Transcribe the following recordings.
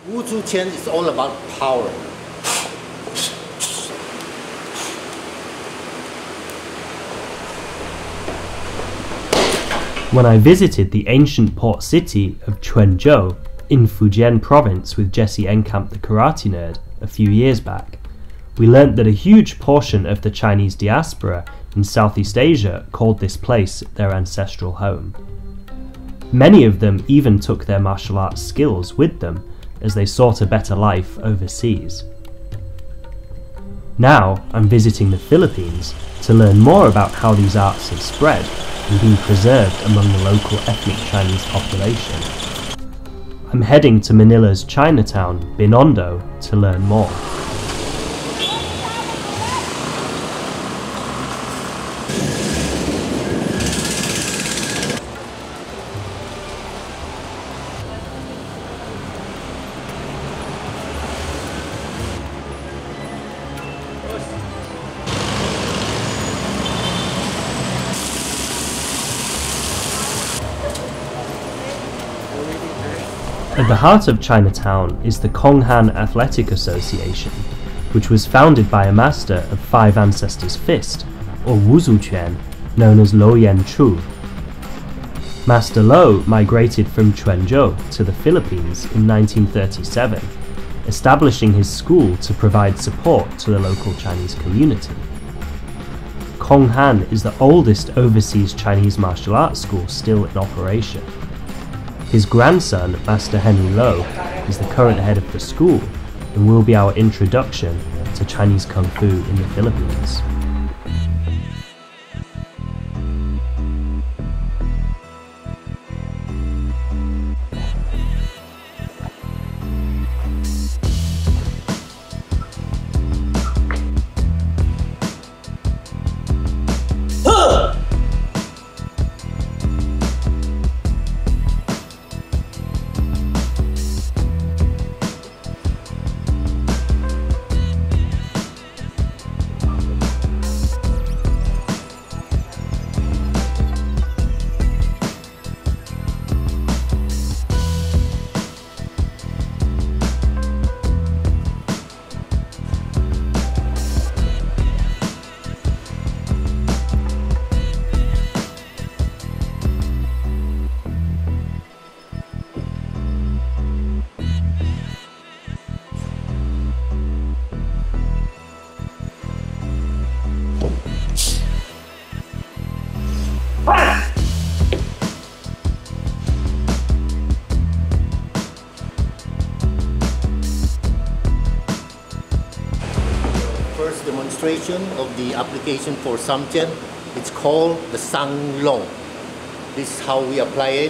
Wuzu Quan is all about power. When I visited the ancient port city of Quanzhou in Fujian province with Jesse Enkamp the karate nerd a few years back, we learnt that a huge portion of the Chinese diaspora in Southeast Asia called this place their ancestral home. Many of them even took their martial arts skills with them as they sought a better life overseas. Now I'm visiting the Philippines to learn more about how these arts have spread and been preserved among the local ethnic Chinese population. I'm heading to Manila's Chinatown, Binondo, to learn more. At the heart of Chinatown is the Konghan Athletic Association, which was founded by a master of 5 ancestors' fist, or Wuzu Quan, known as Lo Yan Chu. Master Lo migrated from Quanzhou to the Philippines in 1937, establishing his school to provide support to the local Chinese community. Konghan is the oldest overseas Chinese martial arts school still in operation. His grandson, Master Henry Lo, is the current head of the school and will be our introduction to Chinese Kung Fu in the Philippines. First demonstration of the application for Samtian, it's called the Sang Long. This is how we apply it.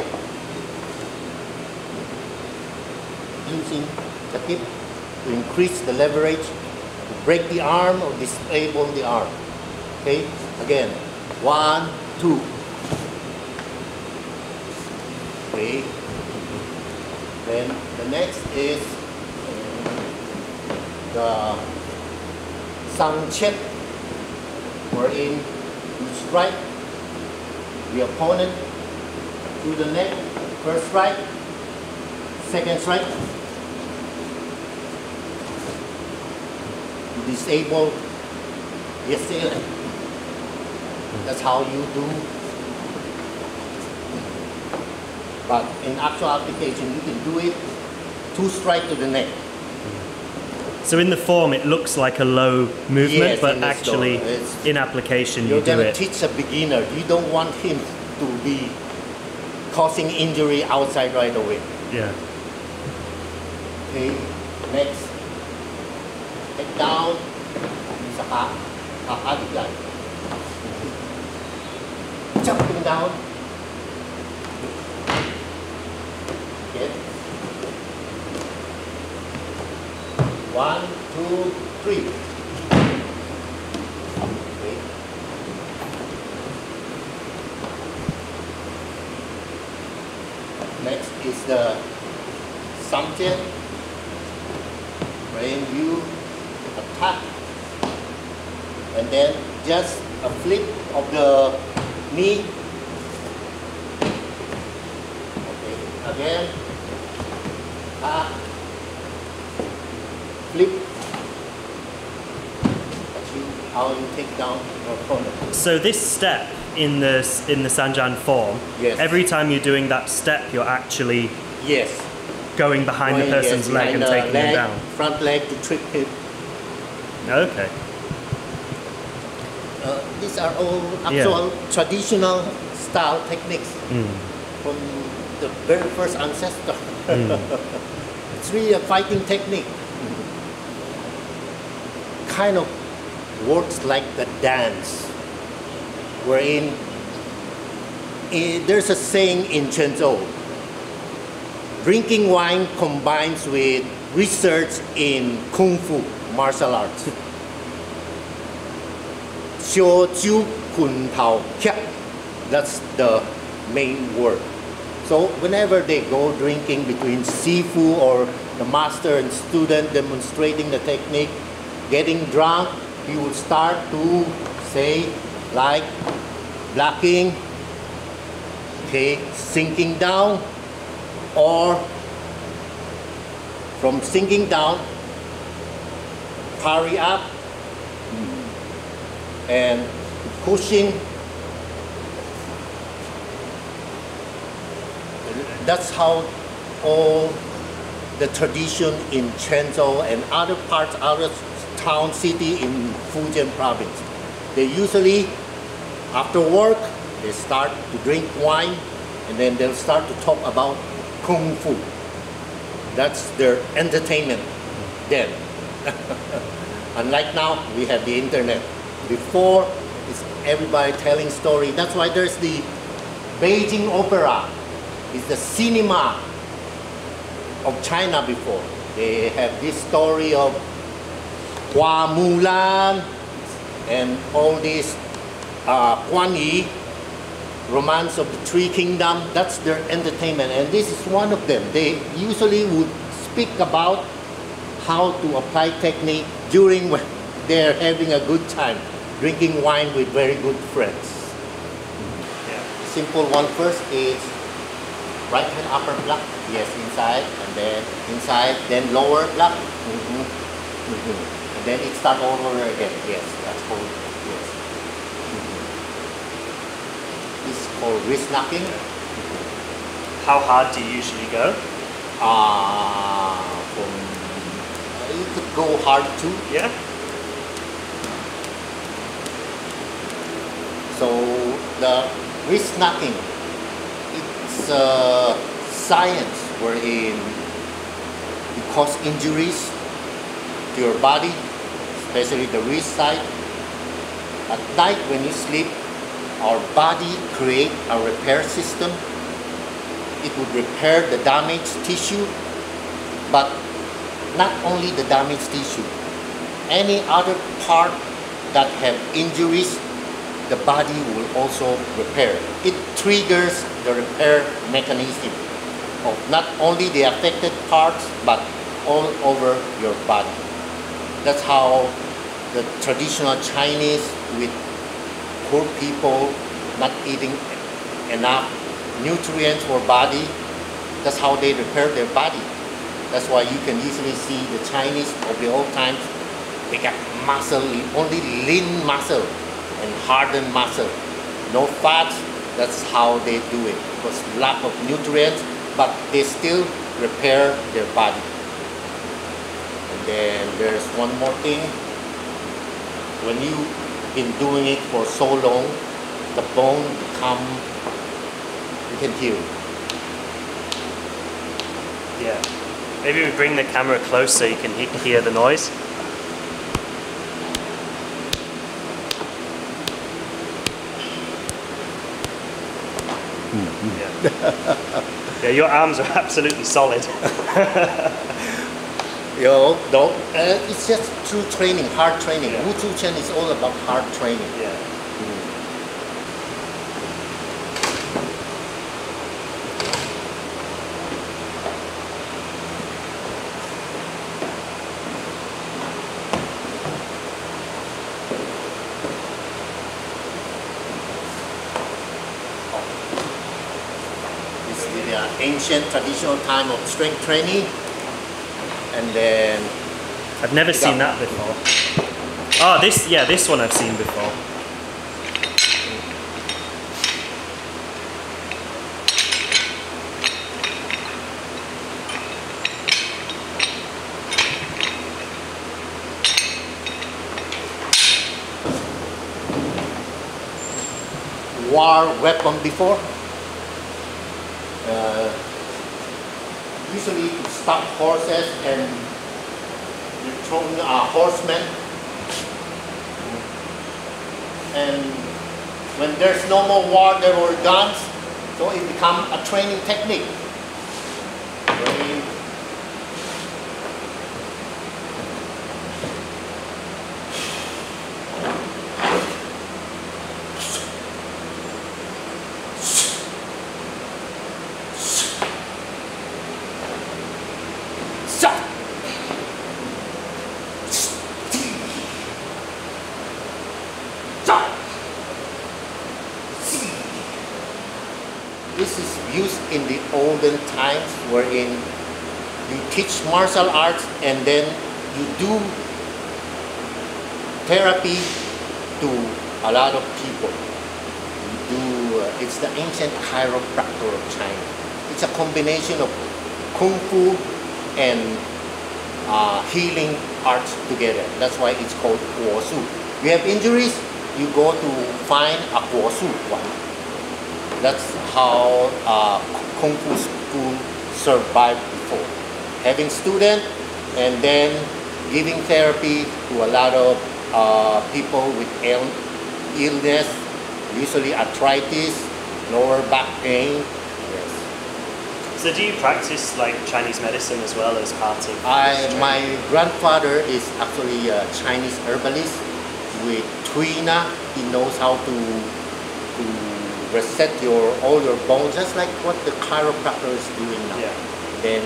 Using the hip to increase the leverage, to break the arm or disable the arm. Okay, again, 1, 2. Okay, then the next is the Sang Chet, wherein you strike the opponent through the neck, first strike, second strike, to disable the assailant. That's how you do. But in actual application, you can do it 2 strikes to the neck. So in the form it looks like a low movement, yes, but actually in application you do it. You're going to teach a beginner. You don't want him to be causing injury outside right away. Yeah. Okay, next. Take down. Saka, kakabigay. Jumping down. Okay. 1, 2, 3. Okay. Next is the Samtian, when you attack and then just a flip of the knee. Okay, again, flip. How you take down your opponent. So this step in the Sanjan form, yes. Every time you're doing that step, you're actually yes. going behind the person's leg and taking them down. Front leg to trip him. Okay. These are all actual traditional style techniques from the very first ancestor. It's really a fighting technique. Kind of works like the dance, wherein there's a saying in Chenzhou, drinking wine combines with research in Kung Fu, martial arts. Wuzu Quan, that's the main word. So whenever they go drinking between Sifu or the master and student demonstrating the technique, getting drunk, he would start to say like blocking, okay, sinking down, or from sinking down, parry up, and pushing. That's how all the tradition in Chenzhou and other parts, other town, city in Fujian province. They usually, after work, they start to drink wine and then they'll start to talk about Kung Fu. That's their entertainment then. Unlike now, we have the internet. Before, it's everybody telling story. That's why there's the Beijing Opera. It's the cinema of China before. They have this story of Hua Mulan and all this Guan Yi, Romance of the Three Kingdoms. That's their entertainment, and this is one of them. They usually would speak about how to apply technique during when they're having a good time, drinking wine with very good friends. Yeah. Simple one first is right hand upper block, yes, inside, and then inside, then lower block, and then it starts all over again, yes, that's called, yes. This is called wrist knocking. How hard do you usually go? You could go hard too. Yeah. So the wrist knocking, it's a science wherein it causes injuries to your body, especially the wrist side. At night when you sleep, our body creates a repair system. It would repair the damaged tissue, but not only the damaged tissue, any other part that have injuries, the body will also repair. It triggers the repair mechanism of not only the affected parts, but all over your body. That's how the traditional Chinese, with poor people not eating enough nutrients for body, that's how they repair their body. That's why you can easily see the Chinese of the old times, they got muscle, only lean muscle and hardened muscle. No fats, that's how they do it. Because lack of nutrients, but they still repair their body. And then there's one more thing. When you've been doing it for so long, the bone become, you can hear it. Yeah. Maybe we bring the camera close so you can hear the noise. Yeah. Yeah, your arms are absolutely solid. It's just through training, hard training. Yeah. Wuzu Quan is all about hard training. Yeah. This is the ancient traditional time of strength training, and then I've never seen that before. Oh, this one I've seen before. War weapon before. Usually to stop horses and you throw horsemen. And when there's no more war, there were guns, so it became a training technique. This is used in the olden times wherein you teach martial arts and then you do therapy to a lot of people. It's the ancient chiropractor of China. It's a combination of Kung Fu and healing arts together. That's why it's called Wuzu. You have injuries, you go to find a Wuzu Quan. That's how Kung Fu school survived before. Having students and then giving therapy to a lot of people with illness, usually arthritis, lower back pain. Yes. So do you practice like Chinese medicine as well as part of My grandfather is actually a Chinese herbalist with Tuina. He knows how to reset all your bones, just like what the chiropractor is doing now. Yeah. Then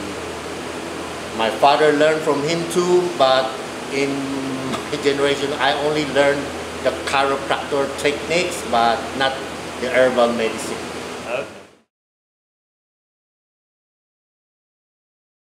my father learned from him too, but in my generation, I only learned the chiropractor techniques, but not the herbal medicine. Okay.